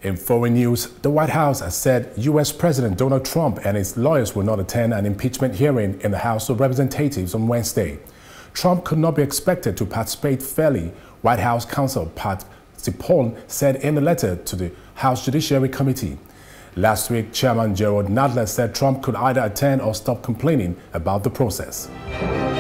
In foreign news, the White House has said U.S. President Donald Trump and his lawyers will not attend an impeachment hearing in the House of Representatives on Wednesday. Trump could not be expected to participate fairly, White House counsel Pat Cipollone said in a letter to the House Judiciary Committee. Last week, Chairman Gerald Nadler said Trump could either attend or stop complaining about the process.